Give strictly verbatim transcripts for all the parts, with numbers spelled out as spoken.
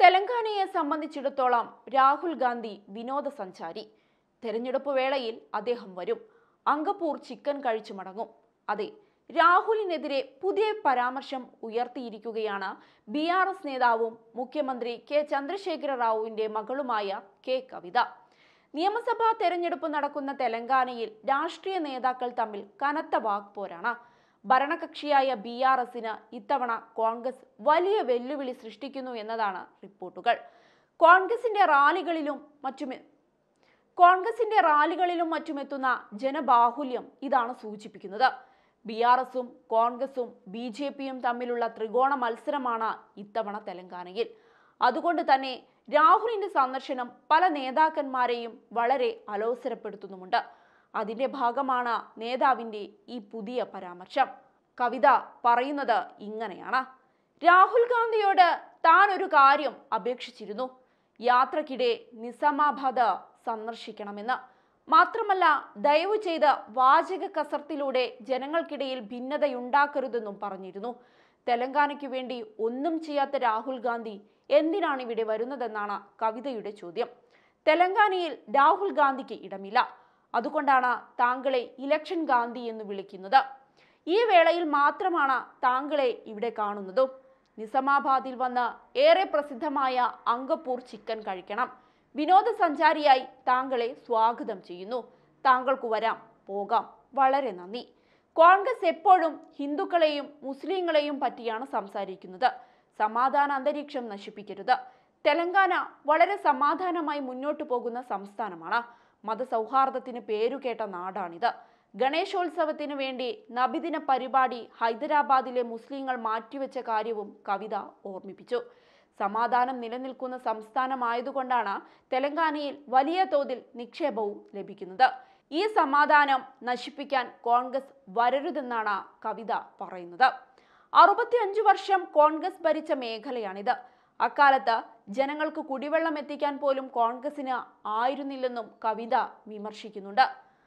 തെലങ്കാനയെ സംബന്ധിച്ചിടത്തോളം രാഹുൽ ഗാന്ധി വിനോദസഞ്ചാരി. തെരഞ്ഞെടുപ്പ് വേളയിൽ അദ്ദേഹം വരും. അങ്കപ്പൂർ ചിക്കൻ കഴിച്ചു മടങ്ങും. അതെ, രാഹുലിനെതിരെ പുതിയ പരാമർശം ഉയർത്തിയിരിക്കുകയാണ് ബി ആർ എസ് നേതാവും മുഖ്യമന്ത്രി കെ ചന്ദ്രശേഖര റാവുവിന്റെ മകളുമായ കെ കവിത. നിയമസഭാ തെരഞ്ഞെടുപ്പ് നടക്കുന്ന തെലങ്കാനയിൽ രാഷ്ട്രീയ നേതാക്കൾ തമ്മിൽ കനത്ത വാക്പോരാണ്. ഭരണകക്ഷിയായ ബി ആർ എസിന് ഇത്തവണ കോൺഗ്രസ് വലിയ വെല്ലുവിളി സൃഷ്ടിക്കുന്നു എന്നതാണ് റിപ്പോർട്ടുകൾ. കോൺഗ്രസിന്റെ റാലികളിലും മറ്റും കോൺഗ്രസിന്റെ റാലികളിലും മറ്റുമെത്തുന്ന ജനബാഹുല്യം ഇതാണ് സൂചിപ്പിക്കുന്നത്. ബി ആർ എസും കോൺഗ്രസും ബി ജെ പിയും തമ്മിലുള്ള ത്രികോണ മത്സരമാണ് ഇത്തവണ തെലങ്കാനയിൽ. അതുകൊണ്ട് തന്നെ രാഹുലിന്റെ സന്ദർശനം പല നേതാക്കന്മാരെയും വളരെ അലോസരപ്പെടുത്തുന്നുമുണ്ട്. അതിന്റെ ഭാഗമാണ് നേതാവിന്റെ ഈ പുതിയ പരാമർശം. കവിത പറയുന്നത് ഇങ്ങനെയാണ്: രാഹുൽ ഗാന്ധിയോട് താൻ ഒരു കാര്യം അപേക്ഷിച്ചിരുന്നു. യാത്രക്കിടെ നിസാമാബാദ് സന്ദർശിക്കണമെന്ന്. മാത്രമല്ല, ദയവ് ചെയ്ത് വാചക കസർത്തിലൂടെ ജനങ്ങൾക്കിടയിൽ ഭിന്നതയുണ്ടാക്കരുതെന്നും പറഞ്ഞിരുന്നു. തെലങ്കാനയ്ക്ക് വേണ്ടി ഒന്നും ചെയ്യാത്ത രാഹുൽ ഗാന്ധി എന്തിനാണ് ഇവിടെ വരുന്നതെന്നാണ് കവിതയുടെ ചോദ്യം. തെലങ്കാനയിൽ രാഹുൽ ഗാന്ധിക്ക് ഇടമില്ല. അതുകൊണ്ടാണ് താങ്കളെ ഇലക്ഷൻ ഗാന്ധി എന്ന് വിളിക്കുന്നത്. ഈ വേളയിൽ മാത്രമാണ് താങ്കളെ ഇവിടെ കാണുന്നതും. നിസാമാബാദിൽ വന്ന് ഏറെ പ്രസിദ്ധമായ അങ്കപ്പൂർ ചിക്കൻ കഴിക്കണം. വിനോദസഞ്ചാരിയായി താങ്കളെ സ്വാഗതം ചെയ്യുന്നു. താങ്കൾക്ക് വരാം, പോകാം. വളരെ നന്ദി. കോൺഗ്രസ് എപ്പോഴും ഹിന്ദുക്കളെയും മുസ്ലിങ്ങളെയും പറ്റിയാണ് സംസാരിക്കുന്നത്. സമാധാന അന്തരീക്ഷം നശിപ്പിക്കരുത്. തെലങ്കാന വളരെ സമാധാനമായി മുന്നോട്ടു പോകുന്ന സംസ്ഥാനമാണ്. മതസൗഹാർദ്ദത്തിന് പേരുകേട്ട നാടാണിത്. ഗണേശോത്സവത്തിന് വേണ്ടി നബിദിന പരിപാടി ഹൈദരാബാദിലെ മുസ്ലിങ്ങൾ മാറ്റിവെച്ച കാര്യവും കവിത ഓർമ്മിപ്പിച്ചു. സമാധാനം നിലനിൽക്കുന്ന സംസ്ഥാനമായതുകൊണ്ടാണ് തെലങ്കാനയിൽ വലിയ തോതിൽ നിക്ഷേപവും ലഭിക്കുന്നത്. ഈ സമാധാനം നശിപ്പിക്കാൻ കോൺഗ്രസ് വരരുതെന്നാണ് കവിത പറയുന്നത്. അറുപത്തിയഞ്ചു വർഷം കോൺഗ്രസ് ഭരിച്ച മേഖലയാണിത്. അക്കാലത്ത് ജനങ്ങൾക്ക് കുടിവെള്ളം എത്തിക്കാൻ പോലും കോൺഗ്രസിന് ആയിരുന്നില്ലെന്നും കവിത വിമർശിക്കുന്നുണ്ട്.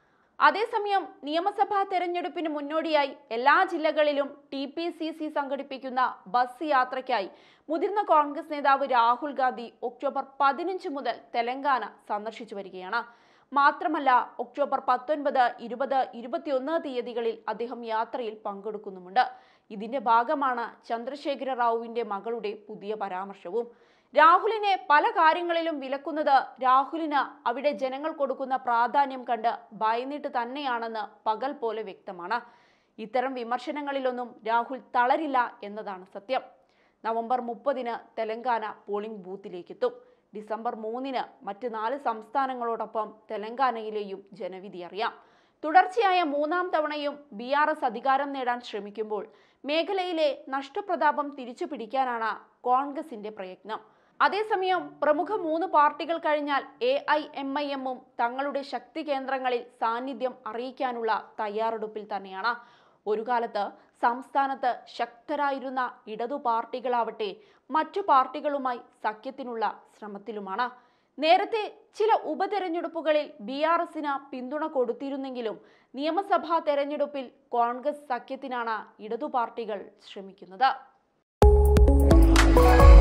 അതേസമയം നിയമസഭാ തെരഞ്ഞെടുപ്പിന് മുന്നോടിയായി എല്ലാ ജില്ലകളിലും ടി പി സി സി സംഘടിപ്പിക്കുന്ന ബസ് യാത്രയ്ക്കായി മുതിർന്ന കോൺഗ്രസ് നേതാവ് രാഹുൽ ഗാന്ധി ഒക്ടോബർ പതിനഞ്ച് മുതൽ തെലങ്കാന സന്ദർശിച്ചു വരികയാണ്. മാത്രമല്ല, ഒക്ടോബർ പത്തൊൻപത്, ഇരുപത്, ഇരുപത്തിയൊന്ന് തീയതികളിൽ അദ്ദേഹം യാത്രയിൽ പങ്കെടുക്കുന്നുമുണ്ട്. ഇതിന്റെ ഭാഗമാണ് ചന്ദ്രശേഖര റാവുവിന്റെ മകളുടെ പുതിയ പരാമർശവും. രാഹുലിനെ പല കാര്യങ്ങളിലും വിലക്കുന്നത് രാഹുലിന് അവിടെ ജനങ്ങൾ കൊടുക്കുന്ന പ്രാധാന്യം കണ്ട് ഭയന്നിട്ട് തന്നെയാണെന്ന് പകൽ പോലെ വ്യക്തമാണ്. ഇത്തരം വിമർശനങ്ങളിലൊന്നും രാഹുൽ തളരില്ല എന്നതാണ് സത്യം. നവംബർ മുപ്പതിന് തെലങ്കാന പോളിംഗ് ബൂത്തിലേക്കെത്തും. ഡിസംബർ മൂന്നിന് മറ്റ് നാല് സംസ്ഥാനങ്ങളോടൊപ്പം തെലങ്കാനയിലെയും ജനവിധി അറിയാം. തുടർച്ചയായ മൂന്നാം തവണയും ബി ആർ എസ് അധികാരം നേടാൻ ശ്രമിക്കുമ്പോൾ മേഖലയിലെ നഷ്ടപ്രതാപം തിരിച്ചു പിടിക്കാനാണ് കോൺഗ്രസിന്റെ പ്രയത്നം. അതേസമയം പ്രമുഖ മൂന്ന് പാർട്ടികൾ കഴിഞ്ഞാൽ എ ഐ എം ഐ എമ്മും തങ്ങളുടെ ശക്തി കേന്ദ്രങ്ങളിൽ സാന്നിധ്യം അറിയിക്കാനുള്ള തയ്യാറെടുപ്പിൽ തന്നെയാണ്. ഒരു കാലത്ത് സംസ്ഥാനത്ത് ശക്തരായിരുന്ന ഇടതു പാർട്ടികളാവട്ടെ മറ്റു പാർട്ടികളുമായി സഖ്യത്തിനുള്ള ശ്രമത്തിലുമാണ്. നേരത്തെ ചില ഉപതെരഞ്ഞെടുപ്പുകളിൽ ബി ആർ എസിന് പിന്തുണ കൊടുത്തിരുന്നെങ്കിലും നിയമസഭാ തെരഞ്ഞെടുപ്പിൽ കോൺഗ്രസ് സഖ്യത്തിനാണ് ഇടതു പാർട്ടികൾ ശ്രമിക്കുന്നത്.